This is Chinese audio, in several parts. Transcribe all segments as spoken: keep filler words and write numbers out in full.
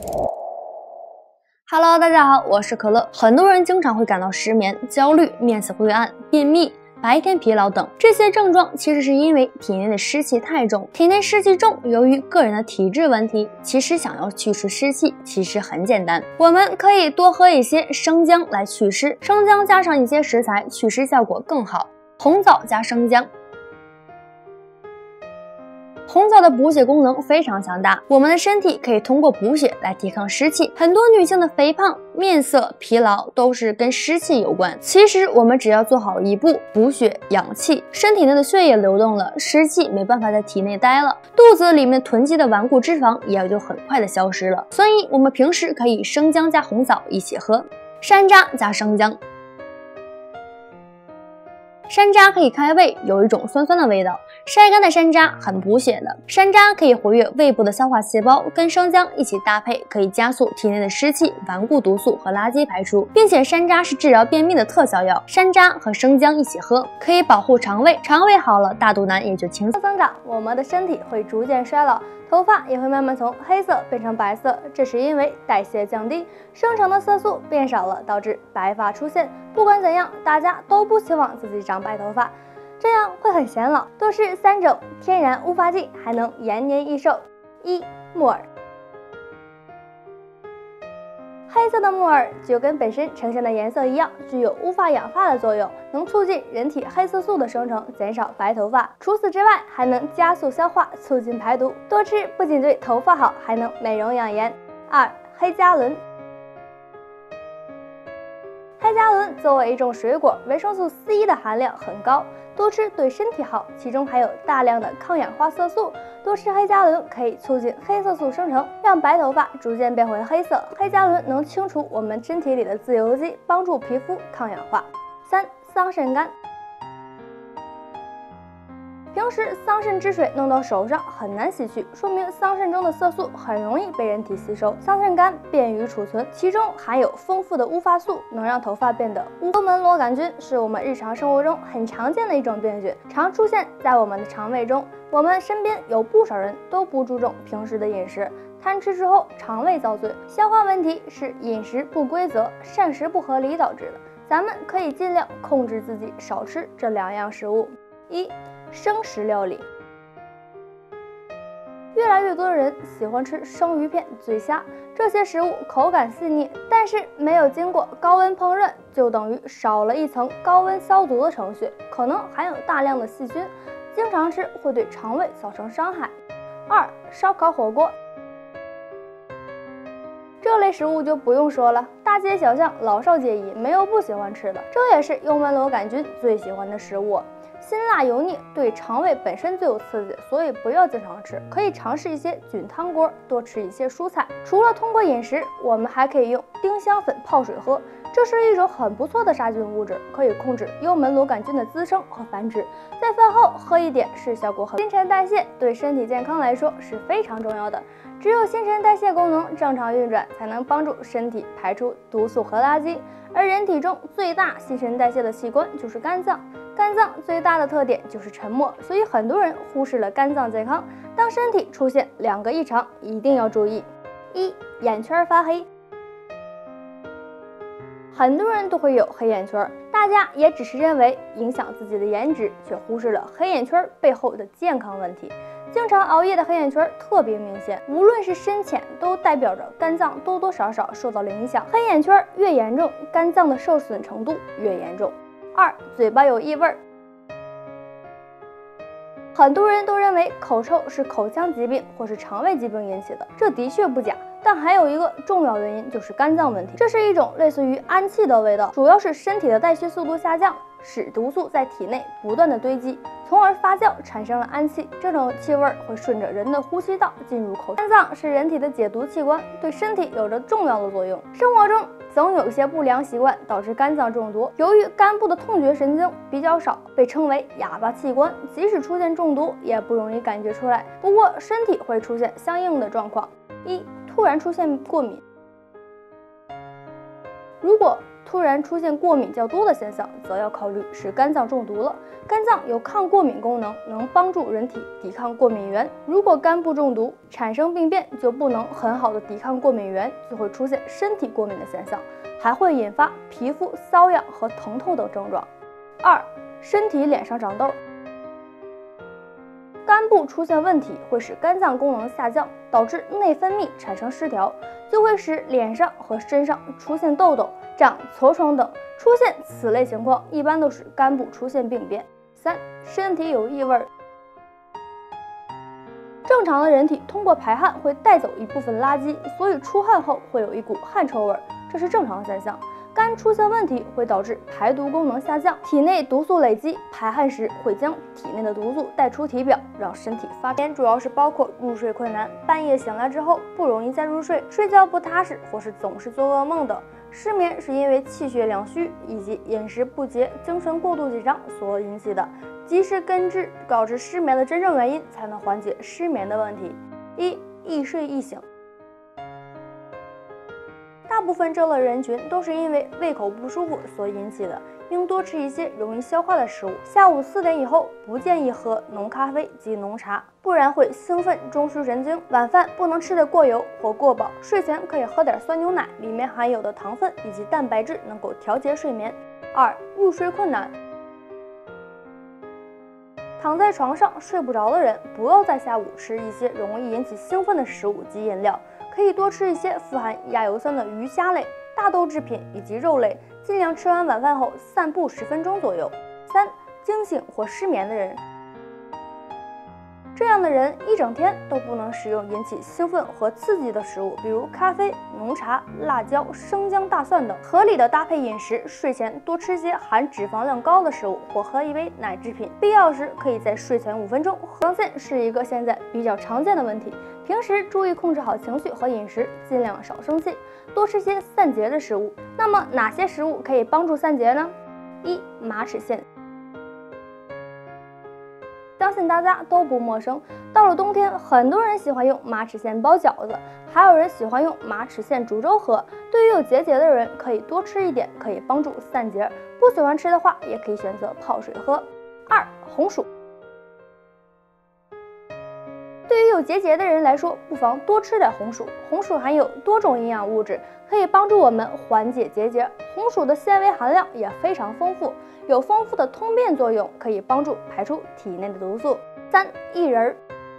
Hello， 大家好，我是可乐。很多人经常会感到失眠、焦虑、面色灰暗、便秘、白天疲劳等这些症状，其实是因为体内的湿气太重。体内湿气重，由于个人的体质问题，其实想要去除湿气，其实很简单。我们可以多喝一些生姜来祛湿，生姜加上一些食材，祛湿效果更好。红枣加生姜。红枣的补血功能非常强大，我们的身体可以通过补血来抵抗湿气。很多女性的肥胖、面色疲劳都是跟湿气有关。其实我们只要做好一步，补血养气，身体内的血液流动了，湿气没办法在体内待了，肚子里面囤积的顽固脂肪也就很快的消失了。所以我们平时可以生姜加红枣一起喝，山楂加生姜。山楂可以开胃，有一种酸酸的味道。晒干的山楂很补血的，山楂可以活跃胃部的消化细胞，跟生姜一起搭配，可以加速体内的湿气、顽固毒素和垃圾排出，并且山楂是治疗便秘的特效药。山楂和生姜一起喝，可以保护肠胃，肠胃好了，大肚腩也就轻松增长，我们的身体会逐渐衰老，头发也会慢慢从黑色变成白色，这是因为代谢降低，生成的色素变少了，导致白发出现。不管怎样，大家都不希望自己长白头发，这样会很显老。多吃三种天然乌发剂，还能延年益寿。一、木耳。黑色的木耳就跟本身呈现的颜色一样，具有乌发养发的作用，能促进人体黑色素的生成，减少白头发。除此之外，还能加速消化，促进排毒。多吃不仅对头发好，还能美容养颜。二、黑加仑。黑加仑作为一种水果，维生素 C 的含量很高，多吃对身体好，其中还有大量的抗氧化色素。多吃黑加仑可以促进黑色素生成，让白头发逐渐变回黑色。黑加仑能清除我们身体里的自由基，帮助皮肤抗氧化。三、桑葚干。平时桑葚汁水弄到手上很难洗去，说明桑葚中的色素很容易被人体吸收。桑葚干便于储存，其中含有丰富的乌发素，能让头发变得乌。幽门螺杆菌是我们日常生活中很常见的一种病菌，常出现在我们的肠胃中。我们身边有不少人都不注重平时的饮食，贪吃之后肠胃遭罪，消化问题是饮食不规则、膳食不合理导致的。咱们可以尽量控制自己少吃这两样食物。一、生食料理。越来越多的人喜欢吃生鱼片、醉虾，这些食物口感细腻，但是没有经过高温烹饪，就等于少了一层高温消毒的程序，可能含有大量的细菌，经常吃会对肠胃造成伤害。二、烧烤火锅。这类食物就不用说了，大街小巷老少皆宜，没有不喜欢吃的。这也是幽门螺杆菌最喜欢的食物。辛辣油腻对肠胃本身就有刺激，所以不要经常吃，可以尝试一些菌汤锅，多吃一些蔬菜。除了通过饮食，我们还可以用丁香粉泡水喝，这是一种很不错的杀菌物质，可以控制幽门螺杆菌的滋生和繁殖。在饭后喝一点是效果很。新陈代谢对身体健康来说是非常重要的，只有新陈代谢功能正常运转，才能帮助身体排出毒素和垃圾。而人体中最大新陈代谢的器官就是肝脏，肝脏最大的特点就是沉默，所以很多人忽视了肝脏健康。当身体出现两个异常，一定要注意。一、眼圈发黑。很多人都会有黑眼圈，大家也只是认为影响自己的颜值，却忽视了黑眼圈背后的健康问题。经常熬夜的黑眼圈特别明显，无论是深浅，都代表着肝脏多多少少受到了影响。黑眼圈越严重，肝脏的受损程度越严重。二、嘴巴有异味。很多人都认为口臭是口腔疾病或是肠胃疾病引起的，这的确不假，但还有一个重要原因就是肝脏问题。这是一种类似于氨气的味道，主要是身体的代谢速度下降，使毒素在体内不断的堆积，从而发酵产生了氨气。这种气味会顺着人的呼吸道进入口。肝脏是人体的解毒器官，对身体有着重要的作用。生活中总有一些不良习惯导致肝脏中毒，由于肝部的痛觉神经比较少，被称为哑巴器官，即使出现中毒也不容易感觉出来，不过身体会出现相应的状况。一、突然出现过敏。如果突然出现过敏较多的现象，则要考虑是肝脏中毒了。肝脏有抗过敏功能，能帮助人体抵抗过敏源。如果肝部中毒产生病变，就不能很好的抵抗过敏源，就会出现身体过敏的现象，还会引发皮肤瘙痒和疼痛等症状。二、身体脸上长痘。肝部出现问题会使肝脏功能下降，导致内分泌产生失调，就会使脸上和身上出现痘痘、长痤疮等。出现此类情况，一般都是肝部出现病变。三、身体有异味。正常的人体通过排汗会带走一部分垃圾，所以出汗后会有一股汗臭味，这是正常现象。肝出现问题会导致排毒功能下降，体内毒素累积，排汗时会将体内的毒素带出体表，让身体发炎。主要是包括入睡困难、半夜醒来之后不容易再入睡、睡觉不踏实或是总是做噩梦等。失眠是因为气血两虚以及饮食不节、精神过度紧张所引起的，及时根治导致失眠的真正原因，才能缓解失眠的问题。一、易睡易醒。大部分这类人群都是因为胃口不舒服所引起的，应多吃一些容易消化的食物。下午四点以后不建议喝浓咖啡及浓茶，不然会兴奋中枢神经。晚饭不能吃得过油或过饱，睡前可以喝点酸牛奶，里面含有的糖分以及蛋白质能够调节睡眠。二、入睡困难。躺在床上睡不着的人，不要在下午吃一些容易引起兴奋的食物及饮料，可以多吃一些富含亚油酸的鱼虾类、大豆制品以及肉类，尽量吃完晚饭后散步十分钟左右。三、惊醒或失眠的人。这样的人一整天都不能食用引起兴奋和刺激的食物，比如咖啡、浓茶、辣椒、生姜、大蒜等。合理的搭配饮食，睡前多吃些含脂肪量高的食物，或喝一杯奶制品。必要时可以在睡前五分钟。上腺是一个现在比较常见的问题，平时注意控制好情绪和饮食，尽量少生气，多吃些散结的食物。那么哪些食物可以帮助散结呢？一、马齿苋。相信大家都不陌生，到了冬天，很多人喜欢用马齿苋包饺子，还有人喜欢用马齿苋煮粥喝。对于有结节的人，可以多吃一点，可以帮助散结；不喜欢吃的话，也可以选择泡水喝。二、红薯。对于有结节的人来说，不妨多吃点红薯。红薯含有多种营养物质，可以帮助我们缓解结节。红薯的纤维含量也非常丰富，有丰富的通便作用，可以帮助排出体内的毒素。三、薏仁。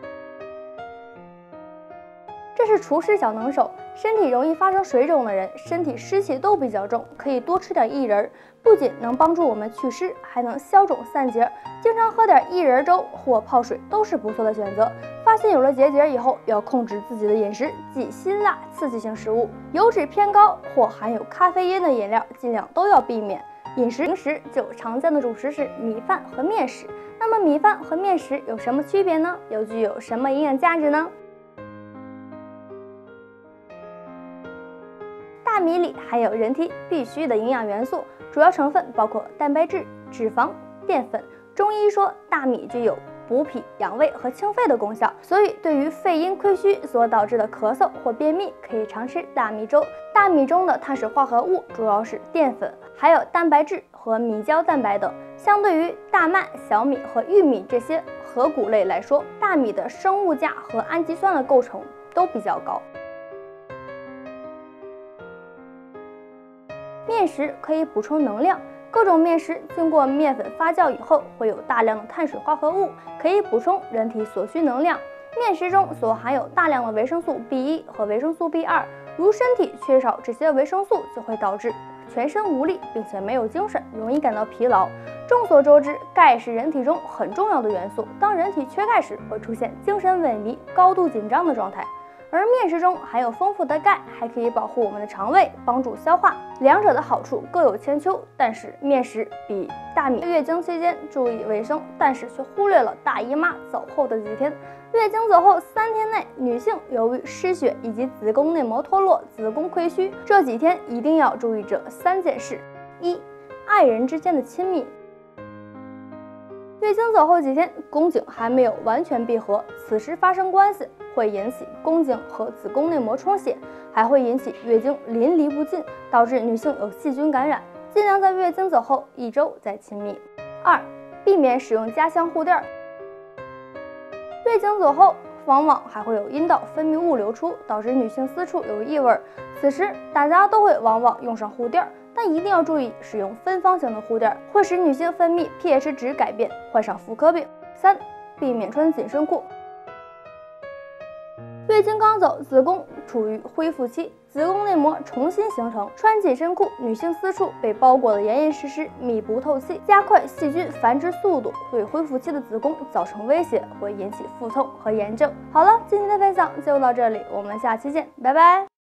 这是厨师小能手，身体容易发生水肿的人，身体湿气都比较重，可以多吃点薏仁，不仅能帮助我们祛湿，还能消肿散结。经常喝点薏仁粥或泡水都是不错的选择。发现有了结节以后，要控制自己的饮食，忌辛辣刺激性食物，油脂偏高或含有咖啡因的饮料尽量都要避免。饮食平时就常见的主食是米饭和面食，那么米饭和面食有什么区别呢？又具有什么营养价值呢？大米里含有人体必需的营养元素，主要成分包括蛋白质、脂肪、淀粉。中医说大米具有补脾养胃和清肺的功效，所以对于肺阴亏虚所导致的咳嗽或便秘，可以常吃大米粥。大米中的碳水化合物主要是淀粉，还有蛋白质和米胶蛋白等。相对于大麦、小米和玉米这些核谷类来说，大米的生物价和氨基酸的构成都比较高。面食可以补充能量。各种面食经过面粉发酵以后，会有大量的碳水化合物，可以补充人体所需能量。面食中所含有大量的维生素 B 一 和维生素 B 二，如身体缺少这些维生素，就会导致全身无力，并且没有精神，容易感到疲劳。众所周知，钙是人体中很重要的元素，当人体缺钙时，会出现精神萎靡、高度紧张的状态。而面食中含有丰富的钙，还可以保护我们的肠胃，帮助消化。两者的好处各有千秋，但是面食比大米。月经期间注意卫生，但是却忽略了大姨妈走后的几天。月经走后三天内，女性由于失血以及子宫内膜脱落、子宫溃虚，这几天一定要注意这三件事：一、爱人之间的亲密。月经走后几天，宫颈还没有完全闭合，此时发生关系会引起宫颈和子宫内膜充血，还会引起月经淋漓不尽，导致女性有细菌感染。尽量在月经走后一周再亲密。二、避免使用家乡护垫。月经走后，往往还会有阴道分泌物流出，导致女性私处有异味。此时大家都会往往用上护垫，但一定要注意使用分方形的护垫，会使女性分泌 pH 值改变，患上妇科病。三、避免穿紧身裤。月经刚走，子宫处于恢复期，子宫内膜重新形成，穿紧身裤，女性私处被包裹得严严实实，密不透气，加快细菌繁殖速度，对恢复期的子宫造成威胁，会引起腹痛和炎症。好了，今天的分享就到这里，我们下期见，拜拜。